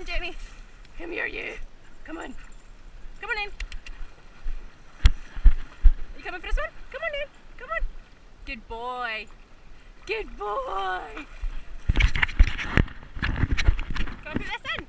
Jamie. Come here, you. Come on. Come on in. You coming for this one? Come on in. Come on. Good boy. Good boy. Come and put this in.